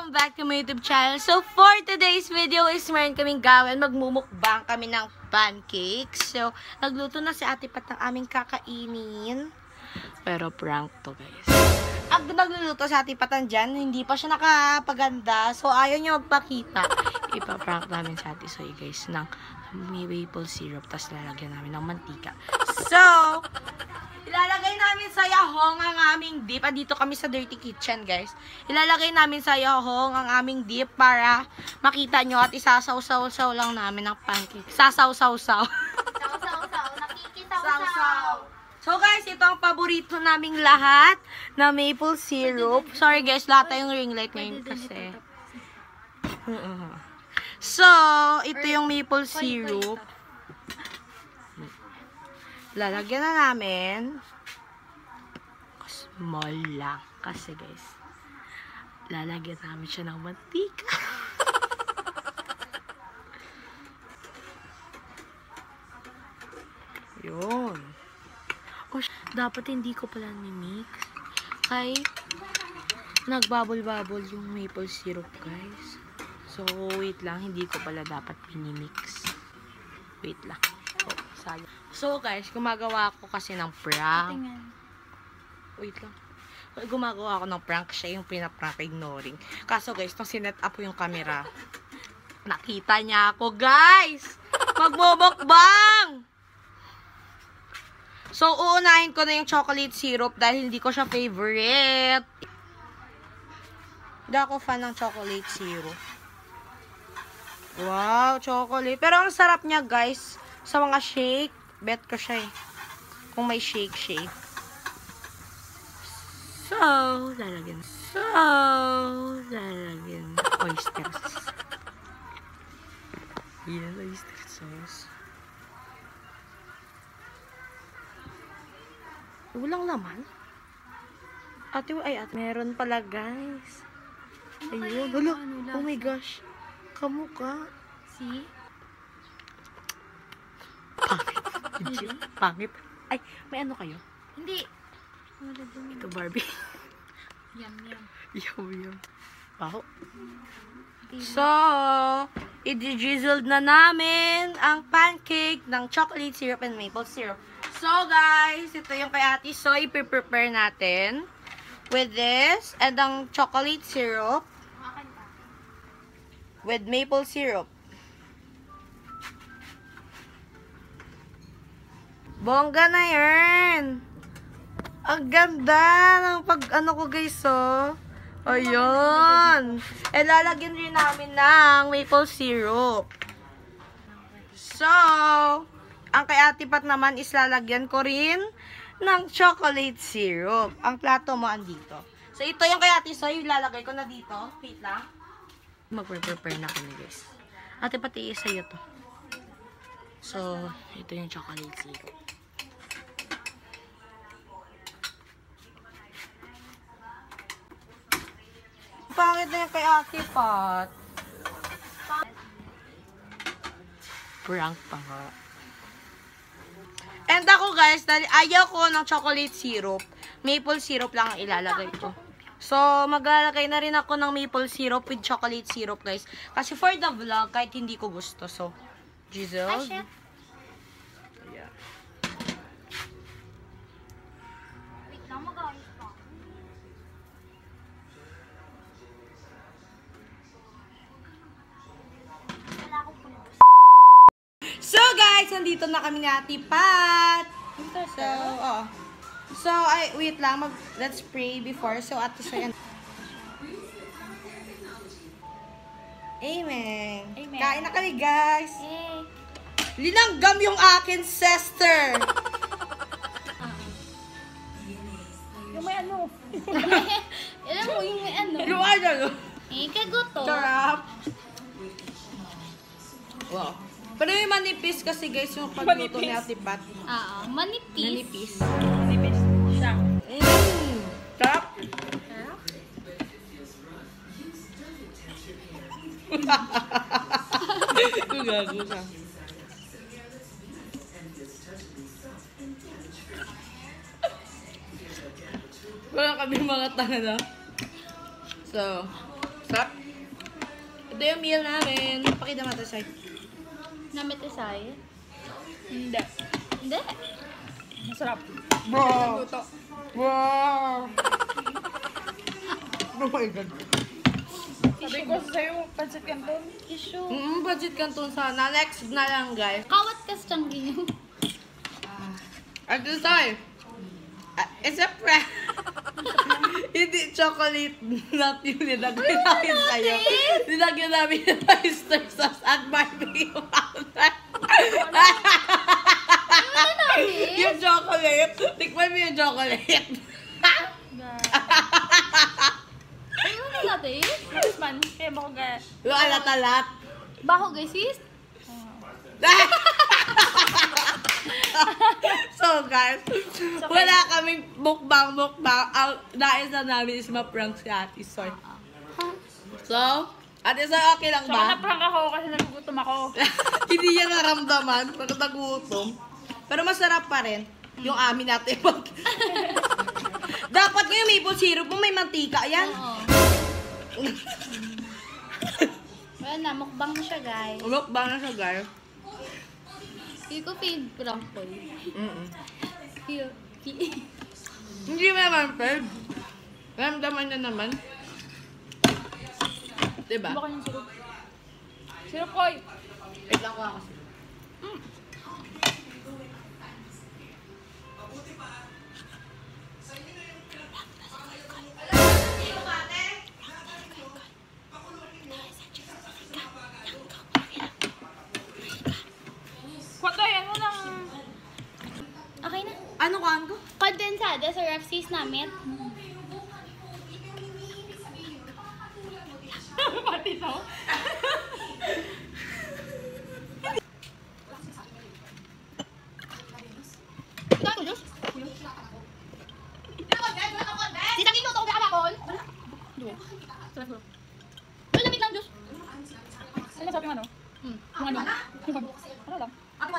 Welcome back to my YouTube channel. So, for today's video is meron kaming gawin. Magmumukbang kami ng pancakes. So, nagluto na si Ate Pat ng aming kakainin. Pero prank to, guys. Ang nagluluto si Ate Pat dyan, hindi pa siya nakapaganda. So, ayaw niya magpakita. Ipaprank namin si Ate Soy, guys, ng maple syrup. Tapos lalagyan namin ng mantika. So, ilalagay namin sa yahong ang aming dip. Dito kami sa Dirty Kitchen, guys. Ilalagay namin sa yahong ang aming dip para makita nyo at isasaw-saw-saw lang namin ng pancake. Sasaw-saw-saw. Saw-saw-saw. Nakikisaw-saw. So, guys, ito ang paborito naming lahat na maple syrup. Sorry, guys, lahat tayong ring light ngayon kasi. So, ito yung maple syrup. Lalagyan na namin. Small lang. Kasi guys, lalagyan namin siya ng mantika. Yun. Oh, dapat hindi ko pala ni-mix. Kay nagbabol-babol yung maple syrup, guys. So, wait lang. Hindi ko pala dapat mini-mix. Wait lang. So guys, gumagawa ako kasi ng prank. Wait lang. Gumagawa ako ng prank. Siya yung pinaprank, ignoring. Kaso guys, nung sinet up yung camera, nakita niya ako, guys! Magbubukbang! So, uunahin ko na yung chocolate syrup dahil hindi ko siya favorite. Hindi ako fan ng chocolate syrup. Wow, chocolate. Pero ang sarap niya, guys. Sa mga shake, bet ko siya eh. Kung may shake. So, lalagyan. Oysters. Yan, oyster sauce. Walang laman? Ate, meron pala, guys. Ayun, hala. Oh my gosh. Kamukha. See? Pangit. Ay, may ano kayo? Hindi. Ito, Barbie. Yum. Yum. Wow. So, i-drizzled na namin ang pancake ng chocolate syrup and maple syrup. So, guys, ito yung kay Ate Soy. I-prepare natin with this and ang chocolate syrup with maple syrup. Bongga na yan. Ang ganda ng pag-ano ko, guys, oh. Ayun. E, lalagyan rin namin ng maple syrup. So, ang kay Ate Pat naman is lalagyan ko rin ng chocolate syrup. Ang plato mo andito. So, ito yung kay Ate Soy. Ilalagay ko na dito. Wait lang. Mag-prepare na kami, guys. Ate Pat, iisa to. So, ito yung chocolate syrup. Pangit na yung kay Ate Pat. Prank pa nga. And ako, guys, dahil ayaw ko ng chocolate syrup, maple syrup lang ang ilalagay ko. So, maglalagay na rin ako ng maple syrup with chocolate syrup, guys. Kasi for the vlog, kahit hindi ko gusto. So, drizzle. Yeah. Wait lang, mag-ayos pa. Wala akong pulbos. So, guys, nandito na kami ni Ate Pat. So, wait lang. Let's pray before. So, Ate Soy. Amen. Kain na kami, guys. Yay. Linanggam yung akin, sister. Yung may ano. Alam mo, yung may ano. Yung ano? Kaguto. Sarap. Wow. Pero yung manipis kasi, guys, yung pagluto ni Ate Pat. Manipis. Manipis siya. Sarap. Gago siya. Wala kami mga tanga na. So, Sarap. Ito yung meal namin. Pakita mo ito, Sai. Namit isay? Hindi. Hindi. Masarap. Wow! Luto. Wow! Oh my God. Sabi ko sa'yo, pancit canton. Issue. Budget canton sana. Next na lang, guys. Kawat ka sa tiyanggi niyo. At this time, it's a prank. Hindi chocolate nut yung nilagay namin sa'yo. Nilagyan namin yung oyster sauce at barbecue powder. Yung chocolate. Tikman mo yung chocolate. Ano na natin? Mas man, kaya mo ko gaya. Yung alat-alat. Baho guys, sis. So guys, wala kaming mukbang. Ang nais na namin is ma-prank si Ate Soy. So, Ate Soy, okay lang Saka ba? na-prank ako kasi nagugutom ako. Hindi niya naramdaman pag nagutom. Pero masarap pa rin yung amin natin. Dapat nga yung maple syrup mo may mantika yan. Oo. Wala na, mukbang na siya guys. Mukbang na siya, guys. Hindi ko feed prank ko. Hindi mo naman, Fred. Ramdaman niya naman. Diba? Baka yung sirup. Sirup koy. Wait lang ko kasi. Kwatayan mo ng... Okay na. Ano kaan ko? Kondensada sa ref sis namin. Pati to. Ito Diyos. Sitangin ko ito kung kakakon. Wala lamig lang Diyos. Ano sabi mo ano? Yung ano? Ano lang?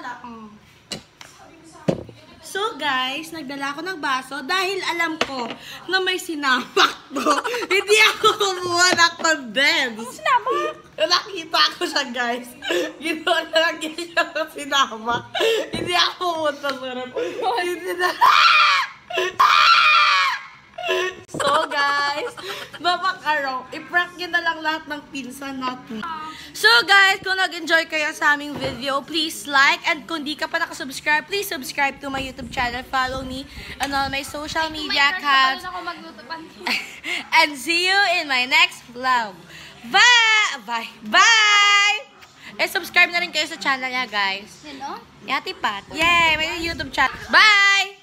So guys, nagdala ako ng baso dahil alam ko na may sinapak to. Hindi ako kumuha ng condensed. Sinamak! Nakita ko siya, guys. Ginawa na lang siya ng sinamak. Hindi ako pumunta sa rep. Hindi na. So guys, babakarong, i-prank nyo na lang lahat ng pinsan natin. So guys, kung nag-enjoy kayo sa aming video, please like, and kung di ka pa nakasubscribe, please subscribe to my YouTube channel, follow me on all my social media accounts, Ako magluto pa. and see you in my next vlog. Bye! Bye! Bye! Eh, subscribe na rin kayo sa channel niya, guys. Hello? Yati Pat. Yay! May YouTube channel. Bye!